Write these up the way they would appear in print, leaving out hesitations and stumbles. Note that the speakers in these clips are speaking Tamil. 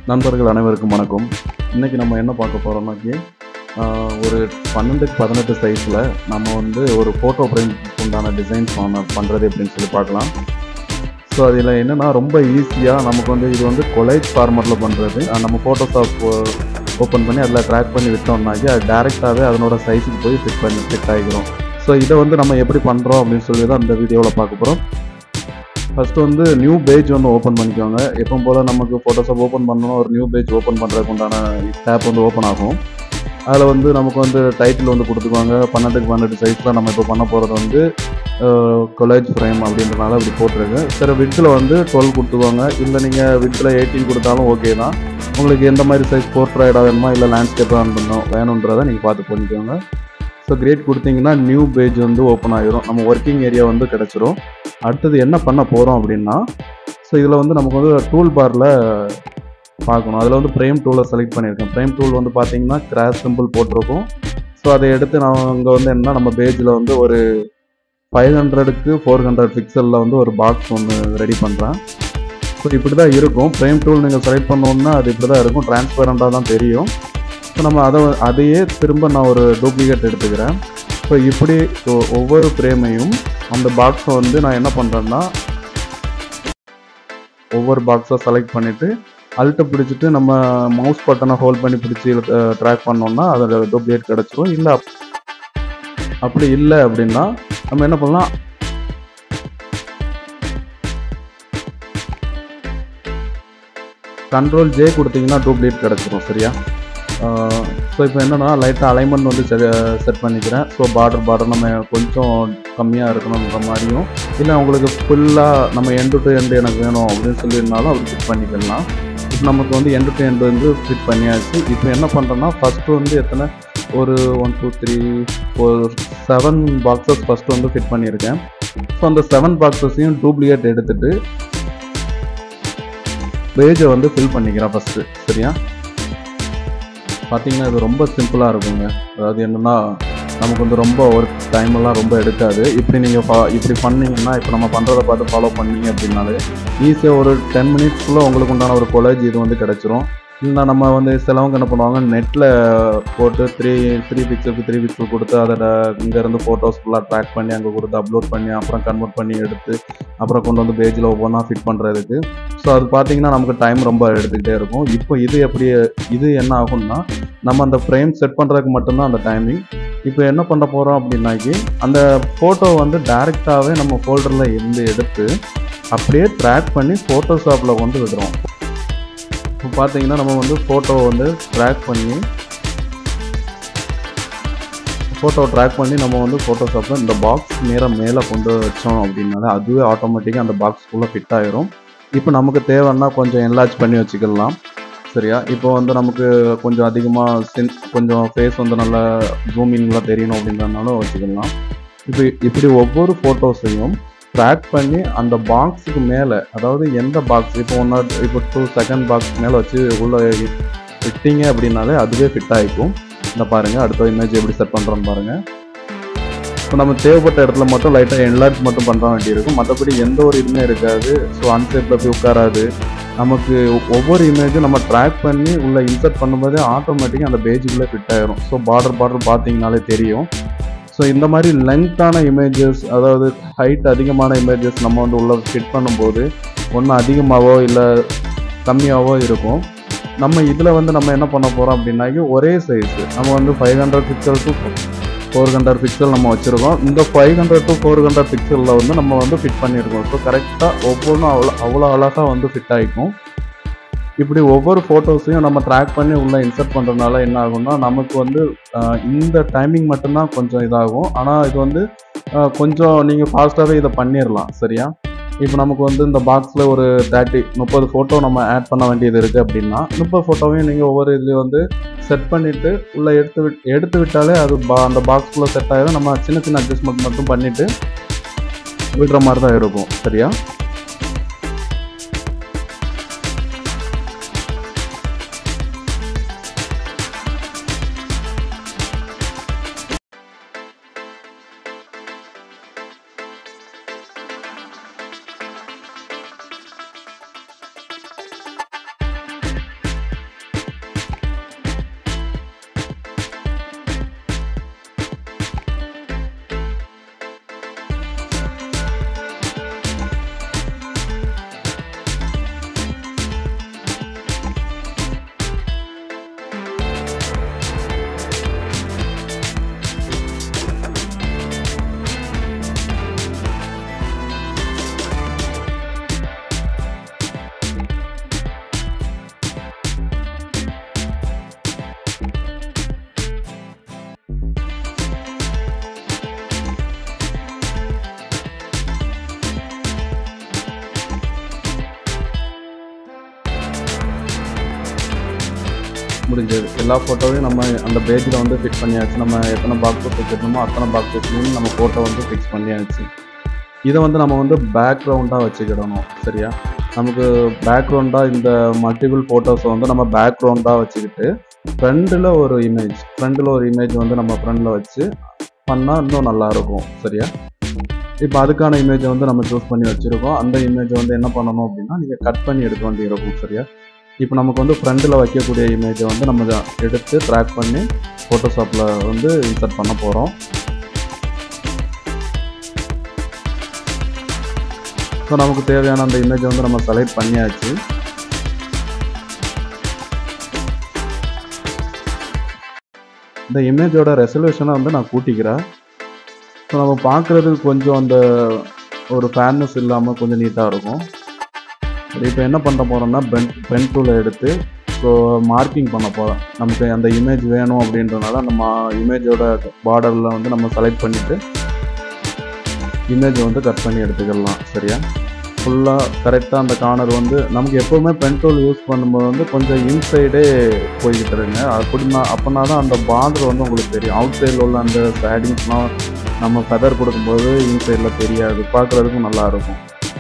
நண்பர்கள் அனைவருக்கும் வணக்கம். இன்றைக்கி நம்ம என்ன பார்க்க போகிறோம்னாக்கி ஒரு 12x18 சைஸில் நம்ம வந்து ஒரு ஃபோட்டோ ஃப்ரேம் உண்டான டிசைன்ஸ் பண்ணுறது எப்படின்னு சொல்லி பார்க்கலாம். ஸோ அதில் என்னென்னா ரொம்ப ஈஸியாக நமக்கு வந்து இது வந்து கொலைஜ் ஃபார்மரில் பண்ணுறது. நம்ம ஃபோட்டோஷாப் ஓப்பன் பண்ணி அதில் ட்ராக் பண்ணி விட்டோம்னாக்கி அது டேரெக்டாகவே அதனோட சைஸுக்கு போய் ஃபிட் ஆகிக்கிறோம். ஸோ இதை வந்து நம்ம எப்படி பண்ணுறோம் அப்படின்னு சொல்லி தான் இந்த வீடியோவில் பார்க்க போகிறோம். ஃபஸ்ட்டு வந்து நியூ பேஜ் வந்து ஓப்பன் பண்ணிக்கோங்க. எப்பவும் போல் நமக்கு ஃபோட்டோஷாப் ஓப்பன் பண்ணணும், ஒரு நியூ பேஜ் ஓப்பன் பண்ணுறதுக்கு உண்டான டேப் வந்து ஓப்பன் ஆகும். அதில் வந்து நமக்கு வந்து டைட்டில் வந்து கொடுத்துக்குவாங்க. 12x18 சைஸில் நம்ம இப்போ பண்ண போகிறது வந்து கொலேஜ் ஃப்ரேம் அப்படின்றனால இப்படி போட்டிருக்கு. சரி, விட்த்தில் வந்து 12 கொடுத்துக்குவாங்க. இல்லை நீங்கள் விட்த்தில் 18 கொடுத்தாலும் ஓகே தான். உங்களுக்கு எந்த மாதிரி சைஸ் போர்ட்ரைடாக வேணுமா இல்லை லேண்ட்ஸ்கேப்பாக வேணுன்றதை நீங்கள் பார்த்து பண்ணிக்கோங்க. ஸோ கிரியேட் கொடுத்தீங்கன்னா நியூ பேஜ் வந்து ஓப்பன் ஆகிரும். நம்ம ஒர்க்கிங் ஏரியா வந்து கிடச்சிரும். அடுத்தது என்ன பண்ண போகிறோம் அப்படின்னா, ஸோ இதில் வந்து நமக்கு வந்து டூல் பாரில் பார்க்கணும். அதில் வந்து ஃப்ரேம் டூலை செலக்ட் பண்ணியிருக்கேன். ஃப்ரேம் டூல் வந்து பார்த்தீங்கன்னா கிராஸ் சிம்பிள் போட்டிருக்கும். ஸோ அதை எடுத்து நான் அங்கே வந்து என்ன நம்ம பேஜில் வந்து ஒரு 500க்கு 400 பிக்சலில் வந்து ஒரு பாக்ஸ் ஒன்று ரெடி பண்ணுறேன். ஸோ இப்படி தான் இருக்கும். ஃப்ரேம் டூல் நீங்கள் செலக்ட் பண்ணோம்னா அது இப்படி தான் இருக்கும். டிரான்ஸ்பரண்ட்டாக தான் தெரியும். ஸோ நம்ம அதையே திரும்ப நான் ஒரு டூப்ளிகேட் எடுத்துக்கிறேன். ஸோ இப்படி ஒவ்வொரு ஃப்ரேமையும் அந்த பாக்ஸை வந்து நான் என்ன பண்ணுறேன்னா, ஒவ்வொரு பாக்ஸை செலக்ட் பண்ணிவிட்டு அல்ட்டை பிடிச்சிட்டு நம்ம மவுஸ் பட்டனை ஹோல்ட் பண்ணி பிடிச்சி ட்ராக் பண்ணோம்னா அதோட டூப்ளிகேட் கிடச்சிரும். இல்லை அப்படி இல்லை அப்படின்னா நம்ம என்ன பண்ணலாம், Ctrl+J கொடுத்தீங்கன்னா டூப்ளிகேட் கிடச்சிரும். சரியா? ஸோ இப்போ என்னென்னா லைட்டாக அலைன்மெண்ட் வந்து செட் பண்ணிக்கிறேன். ஸோ பார்டர் நம்ம கொஞ்சம் கம்மியாக இருக்கணுன்ற மாதிரியும், இல்லை உங்களுக்கு ஃபுல்லாக நம்ம எண்டு டு எண்டு எனக்கு வேணும் அப்படின்னு சொல்லியிருந்தாலும் அப்படி ஃபிட் பண்ணிக்கலாம். இப்போ நமக்கு வந்து எண்டு டு எண்டு வந்து ஃபிட் பண்ணியாச்சு. இப்போ என்ன பண்ணுறோன்னா, ஃபஸ்ட்டு வந்து எத்தனை ஒரு 1 2 3 4 7 பாக்ஸஸ் ஃபஸ்ட்டு வந்து ஃபிட் பண்ணியிருக்கேன். ஸோ அந்த 7 பாக்ஸஸையும் டூப்ளிகேட் எடுத்துகிட்டு பேஜை வந்து ஃபில் பண்ணிக்கிறேன் ஃபஸ்ட்டு. சரியா? பார்த்தீங்கன்னா இது ரொம்ப சிம்பிளாக இருக்குங்க. அதாவது என்னென்னா நமக்கு வந்து ரொம்ப ஒர்க் டைமெல்லாம் ரொம்ப எடுக்காது. இப்படி நீங்கள் இப்படி பண்ணிங்கன்னா, இப்போ நம்ம பண்ணுறதை பார்த்து ஃபாலோ பண்ணீங்க அப்படின்னாலே ஈஸியாக ஒரு 10 மினிட்ஸ்க்குள்ளே உங்களுக்கு உண்டான ஒரு கொலேஜ் இது வந்து கிடச்சிரும். இல்லை நம்ம வந்து சிலவங்க என்ன பண்ணுவாங்க, நெட்டில் போட்டு 3 பிக்சலுக்கு 3 பிக்சல் கொடுத்து அதை இங்கேருந்து ஃபோட்டோஸ் ஃபுல்லாக ட்ராக் பண்ணி அங்கே கொடுத்து அப்லோட் பண்ணி அப்புறம் கன்வெர்ட் பண்ணி எடுத்து அப்புறம் கொண்டு வந்து பேஜில் ஒவ்வொன்றா ஃபிட் பண்ணுறதுக்கு. ஸோ அது பார்த்திங்கன்னா நமக்கு டைம் ரொம்ப எடுத்துக்கிட்டே இருக்கும். இப்போ இது என்ன ஆகும்னா, நம்ம அந்த ஃப்ரேம் செட் பண்ணுறதுக்கு மட்டும்தான் அந்த டைமிங். இப்போ என்ன பண்ண போகிறோம் அப்படின்னாக்கி, அந்த ஃபோட்டோ வந்து டைரெக்டாகவே நம்ம ஃபோல்டரில் இருந்து எடுத்து அப்படியே ட்ராக் பண்ணி ஃபோட்டோஷாப்பில் கொண்டு விடுறோம். இப்போ பார்த்தீங்கன்னா நம்ம வந்து ஃபோட்டோ வந்து ட்ராக் பண்ணி நம்ம வந்து ஃபோட்டோஷாப்பில் இந்த பாக்ஸ் மேலே கொண்டு வச்சோம் அப்படின்னாலே அதுவே ஆட்டோமேட்டிக்காக அந்த பாக்ஸ்க்குள்ளே ஃபிட் ஆகிரும். இப்போ நமக்கு தேவைன்னா கொஞ்சம் என்லார்ஜ் பண்ணி வச்சுக்கலாம். சரியா? இப்போ வந்து நமக்கு கொஞ்சம் அதிகமாக கொஞ்சம் ஃபேஸ் வந்து நல்லா ஜூமிங்லாம் தெரியணும் அப்படின்றனாலும் வச்சுக்கலாம். இப்படி ஒவ்வொரு ஃபோட்டோஸையும் ட்ராக் பண்ணி அந்த பாக்ஸுக்கு மேலே, அதாவது எந்த பாக்ஸ் இப்போ 2 செகண்ட் பாக்ஸ் மேலே வச்சு உள்ளே விட்டீங்க அப்படின்னாலே அதுவே ஃபிட் ஆகிக்கும். இந்த பாருங்கள், அடுத்த இமேஜ் எப்படி செட் பண்ணுறோன்னு பாருங்கள். இப்போ நம்ம தேவைப்பட்ட இடத்துல மட்டும் லைட்டாக என்லார்ஜ் மட்டும் பண்ணுற வேண்டியிருக்கும். மற்றபடி எந்த ஒரு இதுவுமே இருக்காது. ஸோ அன்சேப்பில் போய் உட்காராது. நமக்கு ஒவ்வொரு இமேஜும் நம்ம ட்ராக் பண்ணி உள்ளே இன்சர்ட் பண்ணும்போதே ஆட்டோமேட்டிக்காக அந்த பேஜுக்குள்ளே ஃபிட் ஆகிரும். ஸோ பார்டர் பார்த்தீங்கனாலே தெரியும். ஸோ இந்த மாதிரி லென்த்தான இமேஜஸ், அதாவது ஹைட் அதிகமான இமேஜஸ் நம்ம வந்து உள்ளே ஃபிட் பண்ணும்போது ஒன்று அதிகமாகவோ இல்லை கம்மியாகவோ இருக்கும். நம்ம இதில் வந்து நம்ம என்ன பண்ண போகிறோம் அப்படின்னாக்கி, ஒரே சைஸு நம்ம வந்து 500 பிக்சல் டு 400 பிக்சல் நம்ம வச்சுருக்கோம். இந்த 500 டு 400 பிக்சலில் வந்து நம்ம வந்து ஃபிட் பண்ணியிருக்கோம். ஸோ கரெக்டாக ஒவ்வொன்றும் அவ்வளோ அழகாக வந்து ஃபிட் ஆகிக்கும். இப்படி ஒவ்வொரு ஃபோட்டோஸையும் நம்ம ட்ராக் பண்ணி உள்ளே இன்சர்ட் பண்ணுறதுனால என்ன ஆகும்னா, நமக்கு வந்து இந்த டைமிங் மட்டும்தான் கொஞ்சம் இதாகும். ஆனால் இது வந்து கொஞ்சம் நீங்கள் ஃபாஸ்ட்டாகவே இதை பண்ணிடலாம். சரியா? இப்போ நமக்கு வந்து இந்த பாக்ஸில் ஒரு 30 ஃபோட்டோ நம்ம ஆட் பண்ண வேண்டியது இருக்குது அப்படின்னா, 30 ஃபோட்டோவையும் நீங்கள் ஒவ்வொரு இதுலேயும் வந்து செட் பண்ணிவிட்டு உள்ளே எடுத்து விட்டாலே அது அந்த பாக்ஸ்குள்ளே செட் ஆகிடும். நம்ம சின்ன அட்ஜஸ்ட்மெண்ட் மட்டும் பண்ணிவிட்டு விடுற மாதிரி தான் இருக்கும். சரியா? முடிஞ்சது. எல்லா ஃபோட்டோவையும் நம்ம அந்த பேஜில் வந்து ஃபிட் பண்ணியாச்சு. நம்ம எத்தனை பாக்ஸஸ் வச்சுருந்தோமோ அத்தனை பாக்ஸஸ்லையும் நம்ம ஃபோட்டோ வந்து ஃபிக்ஸ் பண்ணியாச்சு. இதை வந்து நம்ம வந்து பேக்ரவுண்டாக வச்சுக்கிடணும். சரியா? நமக்கு பேக்ரவுண்டாக இந்த மல்டிபிள் ஃபோட்டோஸை வந்து நம்ம பேக்ரவுண்டாக வச்சுக்கிட்டு ஃப்ரண்டில் ஒரு இமேஜ் வந்து நம்ம ஃப்ரண்டில் வச்சு பண்ணால் இன்னும் நல்லாயிருக்கும். சரியா? இப்போ அதுக்கான இமேஜை வந்து நம்ம சூஸ் பண்ணி வச்சுருக்கோம். அந்த இமேஜை வந்து என்ன பண்ணணும் அப்படின்னா நீங்கள் கட் பண்ணி எடுக்க வேண்டியிருக்கும். சரியா? இப்போ நமக்கு வந்து ஃப்ரண்டில் வைக்கக்கூடிய இமேஜை வந்து நம்ம எடுத்து ட்ராக் பண்ணி ஃபோட்டோஷாப்பில் வந்து இன்சர்ட் பண்ண போகிறோம். ஸோ நமக்கு தேவையான அந்த இமேஜை வந்து நம்ம செலக்ட் பண்ணியாச்சு. இந்த இமேஜோட ரெசல்யூஷனை வந்து நான் கூட்டிக்கிறேன். ஸோ நம்ம பார்க்குறதுக்கு கொஞ்சம் அந்த ஒரு ஃபேர்னஸ் இல்லாமல் கொஞ்சம் நீட்டாக இருக்கும். இப்போ என்ன பண்ண போகிறோம்னா பென் டூலை எடுத்து ஸோ மார்க்கிங் பண்ண போகிறோம். நமக்கு அந்த இமேஜ் வேணும் அப்படின்றனால நம்ம இமேஜோட பார்டரில் வந்து நம்ம செலக்ட் பண்ணிவிட்டு இமேஜை வந்து கட் பண்ணி எடுத்துக்கலாம். சரியா? ஃபுல்லாக கரெக்டாக அந்த கார்னர் வந்து நமக்கு எப்போவுமே பென் டூல் யூஸ் பண்ணும்போது வந்து கொஞ்சம் இன்சைடே போய்கிட்டு இருங்க. அப்படின்னா தான் அந்த பார்டர் வந்து உங்களுக்கு தெரியும். அவுட் சைடில் உள்ள அந்த ஷேடிங்ஸ்லாம் நம்ம ஃபெதர் கொடுக்கும்போது இன்சைடில் தெரியாது, பார்க்குறதுக்கும் நல்லாயிருக்கும்.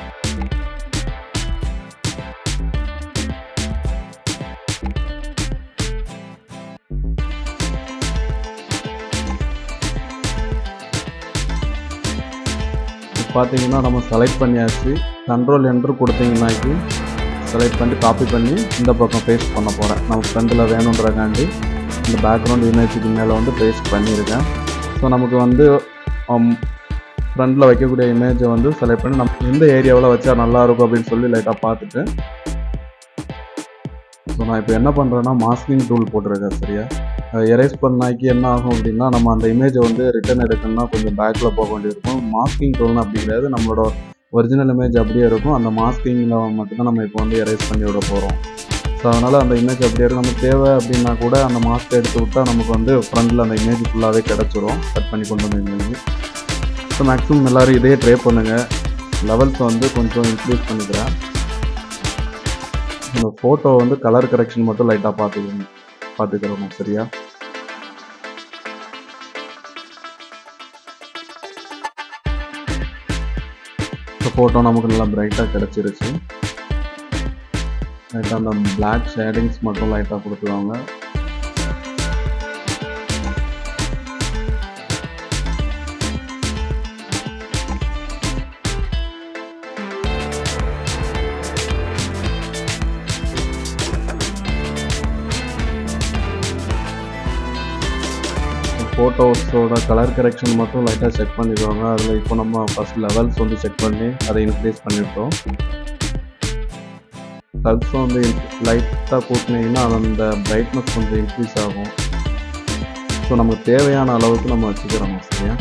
பார்த்தீங்கன்னா நம்ம செலக்ட் பண்ணியாச்சு. கண்ட்ரோல் என்ட்ரு கொடுத்தீங்கன்னாக்கி செலக்ட் பண்ணி காப்பி பண்ணி இந்த பக்கம் பேஸ்ட் பண்ண போகிறேன். நம்ம ஃப்ரண்டில் வேணுன்றக்காண்டி இந்த பேக்ரவுண்ட் இமேஜுக்கு மேலே வந்து பேஸ்ட் பண்ணியிருக்கேன். ஸோ நமக்கு வந்து ஃப்ரண்டில் வைக்கக்கூடிய இமேஜை வந்து செலக்ட் பண்ணி நம்ம எந்த ஏரியாவில் வச்சா நல்லாயிருக்கும் அப்படின்னு சொல்லி லைட்டாக பார்த்துட்டு ஸோ நான் இப்போ என்ன பண்ணுறேன்னா மாஸ்கிங் டூல் போட்டிருக்கேன். சரியா? எரேஸ் பண்ணாக்கி என்ன ஆகும் அப்படின்னா நம்ம அந்த இமேஜை வந்து ரிட்டர்ன் எடுக்கணும்னா கொஞ்சம் பேக்கில் போக வேண்டியிருக்கும். மாஸ்கிங் டூல்னு அப்படி கிடையாது, நம்மளோட ஒரிஜினல் இமேஜ் அப்படியே இருக்கும். அந்த மாஸ்கிங்கில் மட்டும்தான் நம்ம இப்போ வந்து எரேஸ் பண்ணி விட போகிறோம். ஸோ அதனால் அந்த இமேஜ் அப்படியே இருக்கும். நமக்கு தேவை அப்படின்னா கூட அந்த மாஸ்க்கை எடுத்து விட்டால் நமக்கு வந்து ஃப்ரண்டில் அந்த இமேஜ் ஃபுல்லாகவே கிடச்சிரும், கட் பண்ணி கொண்டு வந்த இமேஜ். ஸோ மேக்ஸிமம் எல்லோரும் இதே ட்ரை பண்ணுங்கள். லெவல்ஸை வந்து கொஞ்சம் இன்க்ரீஸ் பண்ணிக்கிறேன். இந்த ஃபோட்டோ வந்து கலர் கரெக்ஷன் மட்டும் லைட்டாக பார்த்துக்கிறோம். சரியா? இந்த ஃபோட்டோ நமக்கு நல்லா பிரைட்டாக கிடச்சிருச்சு. லைட்டாக அந்த பிளாக் ஷேடிங்ஸ் மட்டும் லைட்டாக கொடுத்துருவாங்க. ஃபோட்டோஸோட கலர் கரெக்ஷன் மட்டும் லைட்டாக செக் பண்ணிடுவாங்க. அதில் இப்போ நம்ம ஃபஸ்ட் லெவல்ஸ் வந்து செக் பண்ணி அதை இன்க்ரீஸ் பண்ணிவிட்டோம். கல்ஸ் வந்து லைட்டாக கூட்டினீங்கன்னா அந்த பிரைட்னஸ் கொஞ்சம் இன்க்ரீஸ் ஆகும். ஸோ நமக்கு தேவையான அளவுக்கு நம்ம வச்சுக்கிறோம். சரியா?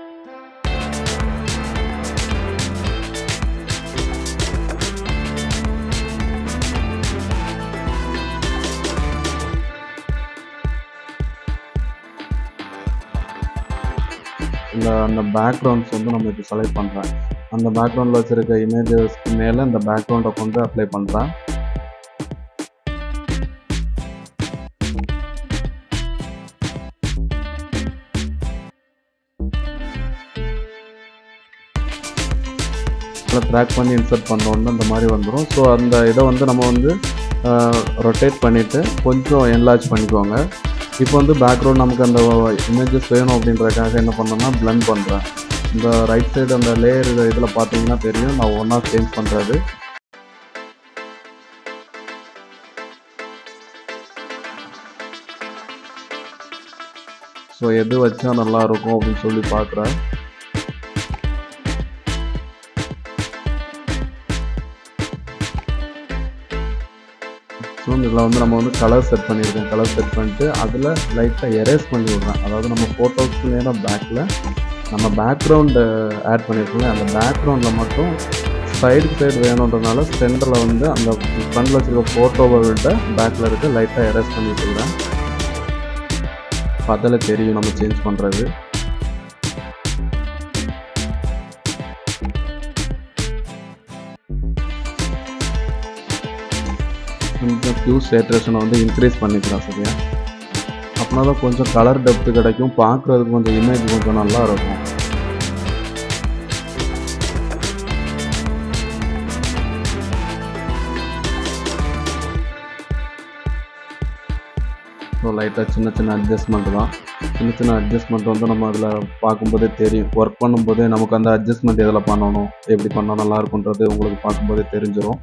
அந்த பேக்ரவுண்ட்ஸ் வந்து நம்ம இப்போ செலக்ட் பண்ணுறேன். அந்த பேக்ரவுண்டில் வச்சுருக்க இமேஜஸ்க்கு மேலே இந்த பேக்ரவுண்டை கொண்டு அப்ளை பண்ணுறேன். ட்ராக் பண்ணி இன்சர்ட் பண்ணோன்னு இந்த மாதிரி வந்துடும். ஸோ அந்த இதை வந்து நம்ம வந்து ரொட்டேட் பண்ணிவிட்டு கொஞ்சம் என்லார்ஜ் பண்ணிக்கோங்க. இப்போ வந்து பேக்ரவுண்ட் நமக்கு அந்த இமேஜஸ் வேணும் அப்படின்றதுக்காக என்ன பண்ணேன்னா பிளெண்ட் பண்ணுறேன். இந்த ரைட் சைடு அந்த லேயர் இதில் பார்த்தீங்கன்னா தெரியும் நான் ஒன்றா சேஞ்ச் பண்ணுறது. ஸோ எது வச்சா நல்லாயிருக்கும் அப்படின்னு சொல்லி பார்க்குறேன். ஸோ இதில் வந்து நம்ம வந்து கலர் செட் பண்ணியிருக்கோம். கலர் செட் பண்ணிட்டு அதில் லைட்டாக எரேஸ் பண்ணி விட்றேன். அதாவது நம்ம ஃபோட்டோஸ்க்கு நேராக பேக்கில் நம்ம பேக்ரவுண்டு ஆட் பண்ணியிருக்கோம்ல, அந்த பேக்ரவுண்டில் மட்டும் சைடு வேணுன்றதுனால சென்டரில் வந்து அந்த ஃப்ரண்டில் வச்சுருக்க ஃபோட்டோவை விட பேக்கில் இருக்க லைட்டாக எரேஸ் பண்ணி விட்டுக்கிறேன். அதில் தெரியும் நம்ம சேஞ்ச் பண்ணுறது. கொஞ்சம் ஹியூ சேச்சுரேஷனை வந்து இன்க்ரீஸ் பண்ணிக்கலாம். சரியா? அப்படின்னா தான் கொஞ்சம் கலர் டெப்த் கிடைக்கும், பார்க்குறதுக்கு கொஞ்சம் இமேஜ் கொஞ்சம் நல்லா இருக்கும். ஸோ லைட்டாக சின்ன சின்ன அட்ஜஸ்ட்மெண்ட் தான். சின்ன சின்ன அட்ஜஸ்ட்மெண்ட் வந்து நம்ம அதில் பார்க்கும்போதே தெரியும். ஒர்க் பண்ணும்போதே நமக்கு அந்த அட்ஜஸ்ட்மெண்ட் எதில் பண்ணணும், எப்படி பண்ணால் நல்லா இருக்குன்றது உங்களுக்கு பார்க்கும்போதே தெரிஞ்சிடும்.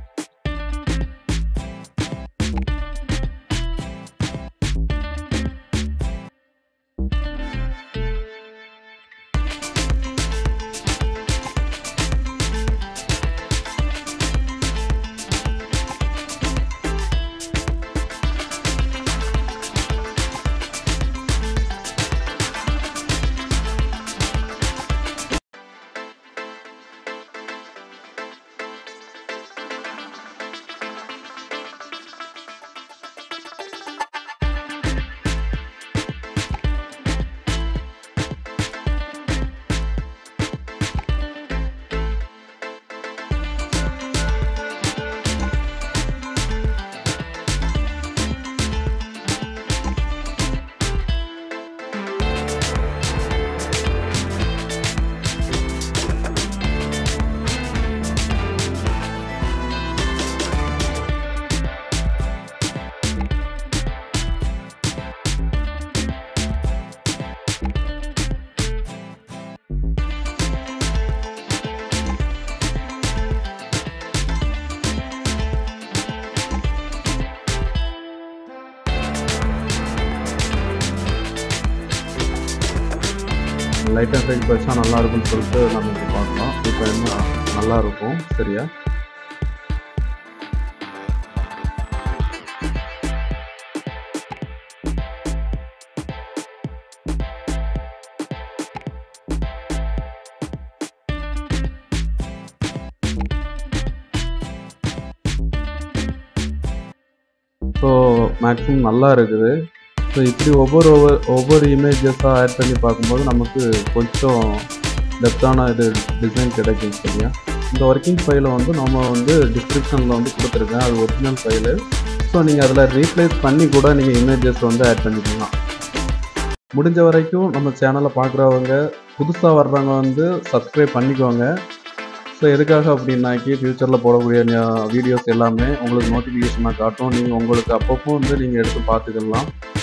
லைட் எஃபெக்ட் வச்சா நல்லா இருக்கும்னு சொல்லிட்டு நம்ம இப்போ பார்க்கலாம். இப்போ என்ன நல்லா இருக்கும். சரியா? ஸோ மேக்ஸிமம் நல்லா இருக்குது. ஸோ இப்படி ஒவ்வொரு இமேஜஸாக ஆட் பண்ணி பார்க்கும்போது நமக்கு கொஞ்சம் டெப்த்தான இது டிசைன் கிடைக்கும். சரியா? இந்த ஒர்க்கிங் ஃபைலை வந்து நம்ம வந்து டிஸ்கிரிப்ஷனில் வந்து கொடுத்துருக்கேன். அது ஒரிஜினல் ஃபைலு. ஸோ நீங்கள் அதில் ரீப்ளேஸ் பண்ணி கூட நீங்கள் இமேஜஸ் வந்து ஆட் பண்ணிக்கலாம். முடிஞ்ச வரைக்கும் நம்ம சேனலை பார்க்குறவங்க புதுசாக வர்றவங்க வந்து சப்ஸ்கிரைப் பண்ணிக்கோங்க. ஸோ எதுக்காக அப்படின்னாக்கி ஃப்யூச்சரில் போடக்கூடிய வீடியோஸ் எல்லாமே உங்களுக்கு நோட்டிஃபிகேஷனாக காட்டும். நீங்கள் உங்களுக்கு அப்பப்போ வந்து நீங்கள் எடுத்து பார்த்துக்கலாம்.